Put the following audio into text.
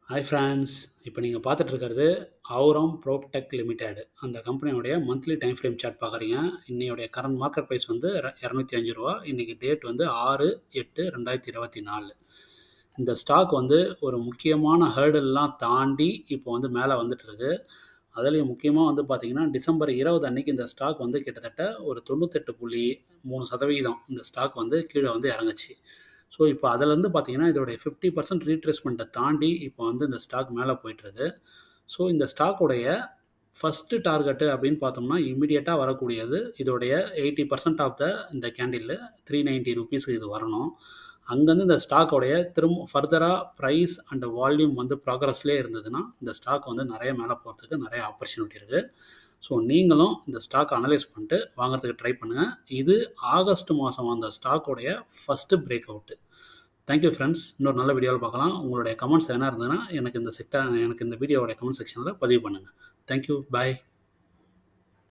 Hi friends. இப்போ நீங்கள் பார்த்துட்டு இருக்கிறது Aurum PropTech லிமிடெட். அந்த கம்பெனியோடைய மந்த்லி டைம் ஃப்ரேம் சார்ட் பார்க்குறீங்க. இன்னையோடைய கரண்ட் மார்க்கெட் ப்ரைஸ் வந்து ₹205. இன்றைக்கி டேட் வந்து 6/8/2024. இந்த ஸ்டாக் வந்து ஒரு முக்கியமான ஹேர்டெல்லாம் தாண்டி இப்போ வந்து மேலே வந்துட்டு இருக்கு. அதுலேயும் முக்கியமாக வந்து பார்த்தீங்கன்னா டிசம்பர் 20 அன்னைக்கு இந்த ஸ்டாக் வந்து கிட்டத்தட்ட ஒரு 98.3% இந்த ஸ்டாக் வந்து கீழே வந்து இறங்குச்சு. ஸோ இப்போ அதிலேருந்து பார்த்தீங்கன்னா இதோடைய 50% ரீட்ரேஸ்மெண்ட்டை தாண்டி இப்போ வந்து இந்த ஸ்டாக் மேலே போயிட்டுருக்கு. ஸோ இந்த ஸ்டாக்குடைய ஃபஸ்ட்டு டார்கெட்டு அப்படின்னு பார்த்தோம்னா இமீடியட்டாக வரக்கூடியது இதோடைய 80% ஆஃப் த இந்த கேண்டில் ₹390 இது வரணும். அங்கேருந்து இந்த ஸ்டாக்கோடைய திரும்ப ஃபர்தராக ப்ரைஸ் அண்ட் வால்யூம் வந்து ப்ராக்ரஸ்லேயே இருந்ததுன்னா இந்த ஸ்டாக் வந்து நிறைய மேலே போகிறதுக்கு நிறைய ஆப்பர்ச்சுனிட்டி இருக்குது. ஸோ நீங்களும் இந்த ஸ்டாக் அனலைஸ் பண்ணிட்டு வாங்குறதுக்கு ட்ரை பண்ணுங்கள். இது ஆகஸ்ட் மாதம் அந்த ஸ்டாக்கோடைய first break out. Thank you friends. இன்னொரு நல்ல வீடியோவில் பார்க்கலாம். உங்களுடைய கமெண்ட்ஸ் எதனா இருந்ததுன்னா எனக்கு இந்த வீடியோவோட கமெண்ட் செக்ஷனில் பதிவு பண்ணுங்கள். தேங்க்யூ. பாய்.